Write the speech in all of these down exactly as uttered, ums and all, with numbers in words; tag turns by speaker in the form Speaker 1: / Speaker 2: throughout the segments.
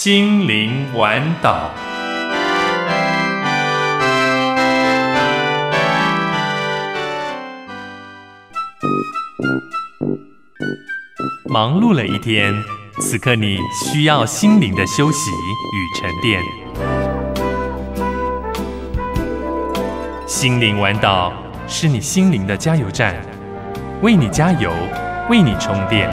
Speaker 1: 心灵玩岛。忙碌了一天，此刻你需要心灵的休息与沉淀。心灵玩岛是你心灵的加油站，为你加油，为你充电。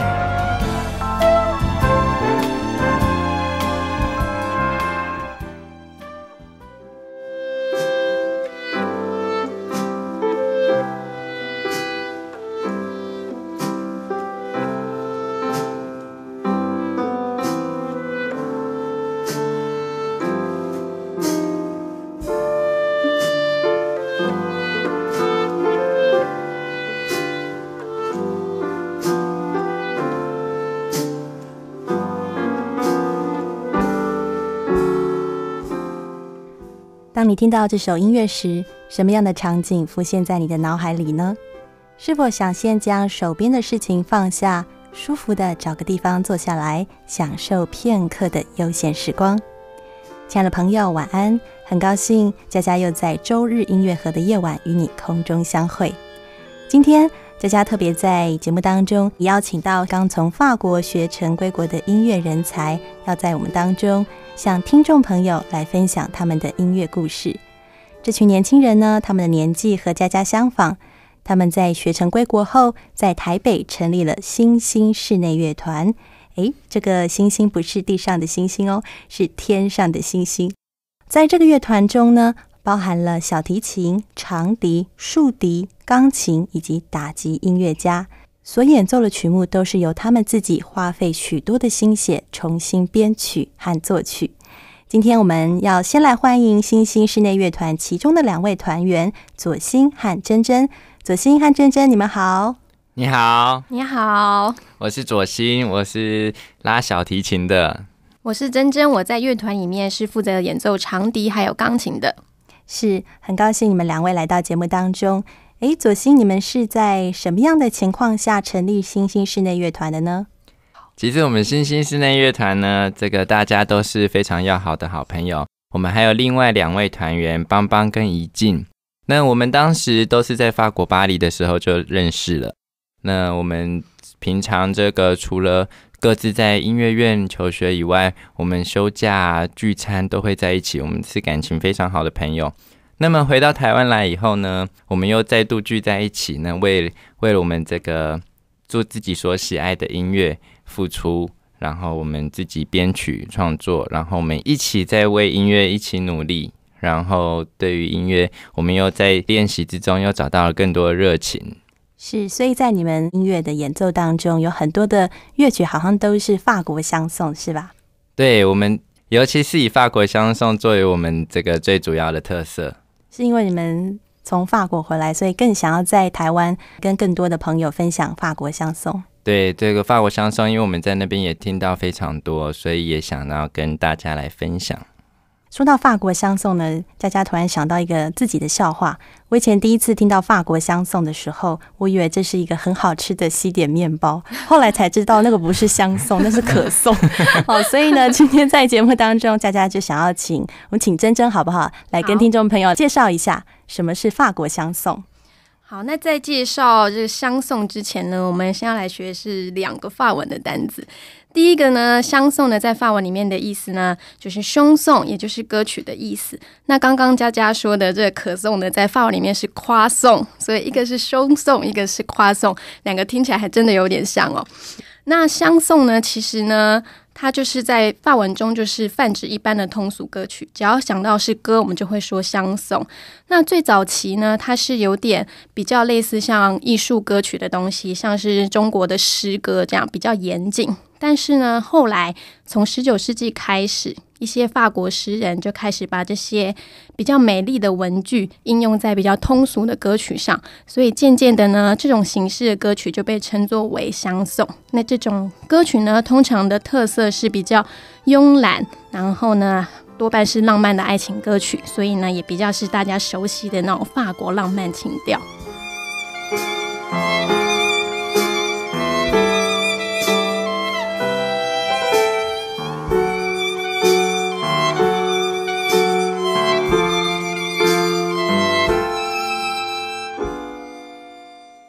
Speaker 2: 当你听到这首音乐时，什么样的场景浮现在你的脑海里呢？是否想先将手边的事情放下，舒服的找个地方坐下来，享受片刻的悠闲时光？亲爱的朋友，晚安！很高兴佳佳又在周日音乐盒的夜晚与你空中相会。今天佳佳特别在节目当中邀请到刚从法国学成归国的音乐人才，要在我们当中向听众朋友来分享他们的音乐故事。这群年轻人呢，他们的年纪和佳佳相仿，他们在学成归国后，在台北成立了星星室内乐团。诶，这个星星不是地上的星星哦，是天上的星星。在这个乐团中呢，包含了小提琴、长笛、竖笛、钢琴以及打击音乐家，所演奏的曲目都是由他们自己花费许多的心血重新编曲和作曲。今天我们要先来欢迎星星室内乐团其中的两位团员左心和珍珍。左心和珍珍，你们好。
Speaker 3: 你好。
Speaker 4: 你好，
Speaker 3: 我是左心，我是拉小提琴的。
Speaker 4: 我是珍珍，我在乐团里面是负责演奏长笛还有钢琴的。
Speaker 2: 是很高兴你们两位来到节目当中。诶，左心，你们是在什么样的情况下成立星星室内乐团的呢？
Speaker 3: 其实我们星星室内乐团呢，这个大家都是非常要好的好朋友。我们还有另外两位团员邦邦跟怡静，那我们当时都是在法国巴黎的时候就认识了。那我们平常这个除了各自在音乐院求学以外，我们休假聚餐都会在一起，我们是感情非常好的朋友。那么回到台湾来以后呢，我们又再度聚在一起呢，为为了我们这个做自己所喜爱的音乐付出，然后我们自己编曲创作，然后我们一起在为音乐一起努力，然后对于音乐我们又在练习之中又找到了更多的热情。
Speaker 2: 是，所以在你们音乐的演奏当中，有很多的乐曲好像都是法国香颂，是吧？
Speaker 3: 对，我们尤其是以法国香颂作为我们这个最主要的特色。
Speaker 2: 是因为你们从法国回来，所以更想要在台湾跟更多的朋友分享法国香颂。
Speaker 3: 对，这个法国香颂，因为我们在那边也听到非常多，所以也想要跟大家来分享。
Speaker 2: 说到法国香颂呢，佳佳突然想到一个自己的笑话。我以前第一次听到法国香颂的时候，我以为这是一个很好吃的西点面包，后来才知道那个不是香颂，那是可颂。好，所以呢，今天在节目当中，佳佳就想要请我们请珍珍好不好，来跟听众朋友介绍一下什么是法国香颂。
Speaker 4: 好，那在介绍这个香颂之前呢，我们先要来学的是两个法文的单字。第一个呢，香颂呢，在法文里面的意思呢，就是凶颂，也就是歌曲的意思。那刚刚佳佳说的这个可颂呢，在法文里面是夸颂，所以一个是凶颂，一个是夸颂，两个听起来还真的有点像哦。那香颂呢，其实呢，它就是在法文中就是泛指一般的通俗歌曲，只要想到是歌，我们就会说香颂。那最早期呢，它是有点比较类似像艺术歌曲的东西，像是中国的诗歌这样比较严谨。但是呢，后来从十九世纪开始，一些法国诗人就开始把这些比较美丽的文句应用在比较通俗的歌曲上，所以渐渐的呢，这种形式的歌曲就被称作为香颂。那这种歌曲呢，通常的特色是比较慵懒，然后呢，多半是浪漫的爱情歌曲，所以呢，也比较是大家熟悉的那种法国浪漫情调。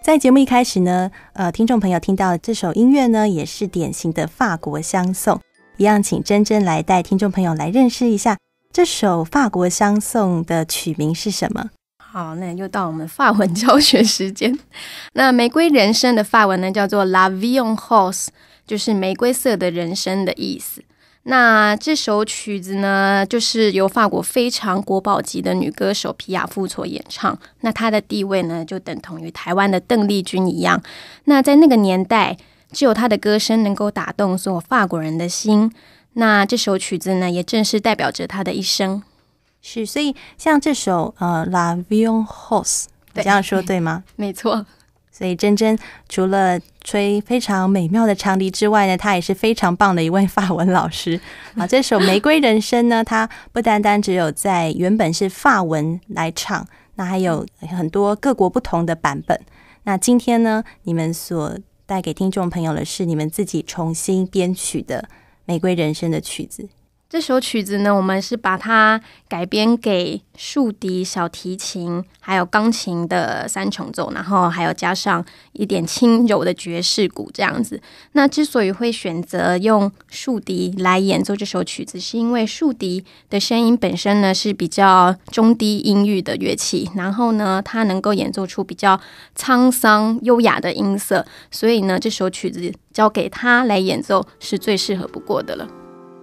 Speaker 2: 在节目一开始呢，呃，听众朋友听到的这首音乐呢，也是典型的法国香颂。一样，请珍珍来带听众朋友来认识一下这首法国香颂的曲名是什么。
Speaker 4: 好，那又到我们法文教学时间。那玫瑰人生的法文呢，叫做 La Vie en Rose， 就是玫瑰色的人生的意思。那这首曲子呢，就是由法国非常国宝级的女歌手皮亚夫所演唱。那她的地位呢，就等同于台湾的邓丽君一样。那在那个年代，只有她的歌声能够打动所有法国人的心。那这首曲子呢，也正是代表着她的一生。
Speaker 2: 是，所以像这首呃 La Vie en Rose， 你这样说对吗？
Speaker 4: 没错。
Speaker 2: 所以珍珍除了吹非常美妙的长笛之外呢，她也是非常棒的一位法文老师啊。这首《玫瑰人生》呢，它不单单只有在原本是法文来唱，那还有很多各国不同的版本。那今天呢，你们所带给听众朋友的是你们自己重新编曲的《玫瑰人生》的曲子。
Speaker 4: 这首曲子呢，我们是把它改编给竖笛、小提琴还有钢琴的三重奏，然后还有加上一点轻柔的爵士鼓这样子。那之所以会选择用竖笛来演奏这首曲子，是因为竖笛的声音本身呢是比较中低音域的乐器，然后呢它能够演奏出比较沧桑优雅的音色，所以呢这首曲子交给它来演奏是最适合不过的了。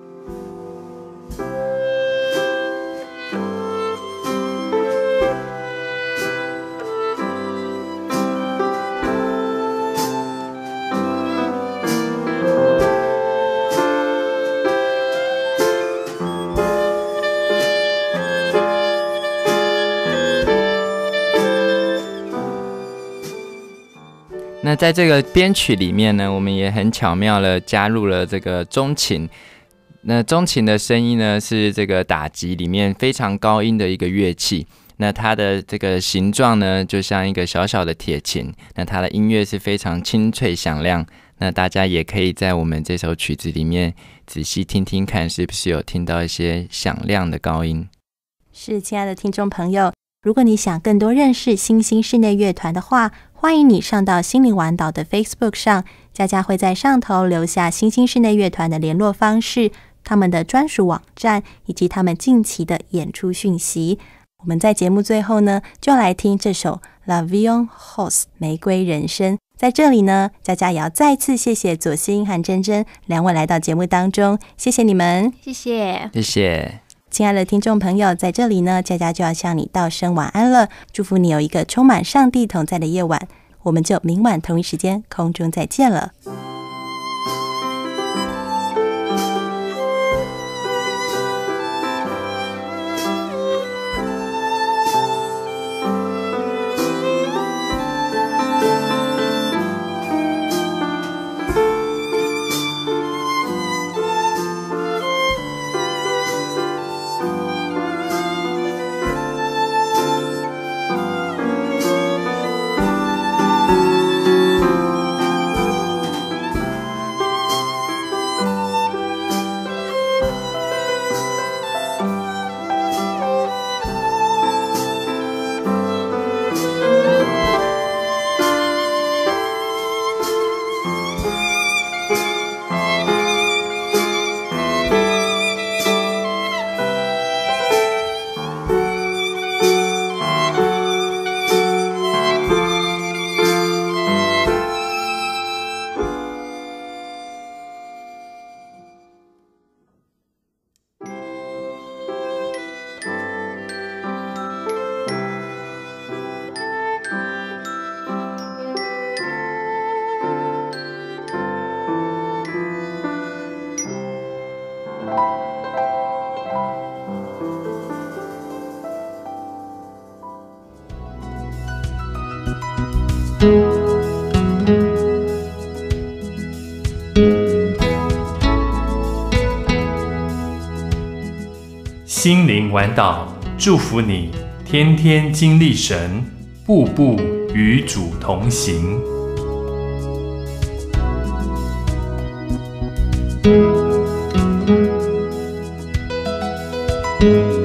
Speaker 3: 那在这个编曲里面呢，我们也很巧妙的加入了这个中琴。那中琴的声音呢，是这个打击里面非常高音的一个乐器。那它的这个形状呢，就像一个小小的铁琴。那它的音乐是非常清脆响亮。那大家也可以在我们这首曲子里面仔细听听看，是不是有听到一些响亮的高音。
Speaker 2: 是，亲爱的听众朋友，如果你想更多认识新兴室内乐团的话，欢迎你上到心灵玩岛的 Facebook 上，佳佳会在上头留下新兴室内乐团的联络方式、他们的专属网站以及他们近期的演出讯息。我们在节目最后呢，就要来听这首 La Vie en Rose 玫瑰人生。在这里呢，佳佳也要再次谢谢左心和珍珍两位来到节目当中，谢谢你们。
Speaker 4: 谢谢，
Speaker 3: 谢谢。
Speaker 2: 亲爱的听众朋友，在这里呢，佳佳就要向你道声晚安了，祝福你有一个充满上帝同在的夜晚。我们就明晚同一时间空中再见了。
Speaker 1: 心灵玩岛，祝福你天天经历神，步步与主同行。
Speaker 2: 嗯。